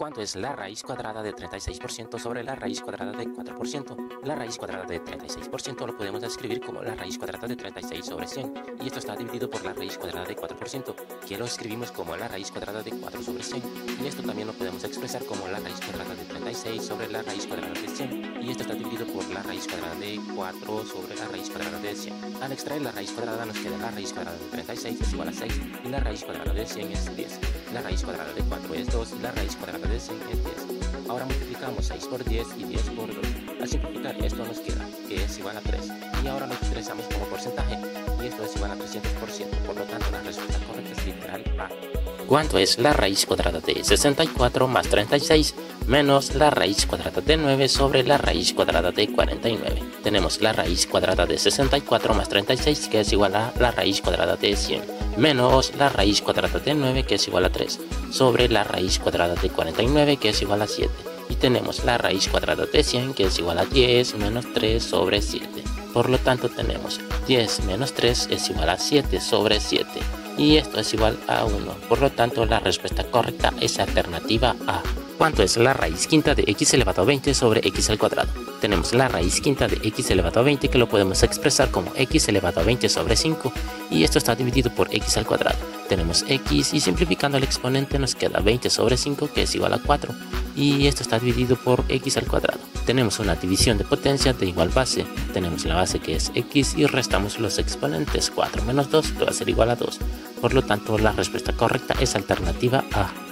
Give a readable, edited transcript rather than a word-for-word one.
¿Cuánto es la raíz cuadrada de 36% sobre la raíz cuadrada de 4%? La raíz cuadrada de 36% lo podemos escribir como la raíz cuadrada de 36 sobre 100, y esto está dividido por la raíz cuadrada de 4%, que lo escribimos como la raíz cuadrada de 4 sobre 100, y esto también lo podemos expresar como la raíz cuadrada de 36 sobre la raíz cuadrada de 100, y esto está dividido por la raíz cuadrada de 4 sobre la raíz cuadrada de 100. Al extraer la raíz cuadrada nos queda la raíz cuadrada de 36 es igual a 6, y la raíz cuadrada de 100 es 10. La raíz cuadrada de 4 es 2 y la raíz cuadrada de 100 es 10. Ahora multiplicamos 6 por 10 y 10 por 2. Al simplificar esto nos queda que es igual a 3. Y ahora lo expresamos como porcentaje y esto es igual a 300%. Por lo tanto la respuesta correcta es literal A. ¿Cuánto es la raíz cuadrada de 64 más 36 menos la raíz cuadrada de 9 sobre la raíz cuadrada de 49? Tenemos la raíz cuadrada de 64 más 36 que es igual a la raíz cuadrada de 100 menos la raíz cuadrada de 9 que es igual a 3 sobre la raíz cuadrada de 49 que es igual a 7. Y tenemos la raíz cuadrada de 100 que es igual a 10 menos 3 sobre 7. Por lo tanto tenemos 10 menos 3 es igual a 7 sobre 7. Y esto es igual a 1. Por lo tanto la respuesta correcta es alternativa A. ¿Cuánto es la raíz quinta de x elevado a 20 sobre x al cuadrado? Tenemos la raíz quinta de x elevado a 20 que lo podemos expresar como x elevado a 20 sobre 5 y esto está dividido por x al cuadrado. Tenemos x y simplificando el exponente nos queda 20 sobre 5 que es igual a 4 y esto está dividido por x al cuadrado. Tenemos una división de potencia de igual base. Tenemos la base que es x y restamos los exponentes 4 menos 2 que va a ser igual a 2. Por lo tanto la respuesta correcta es alternativa A.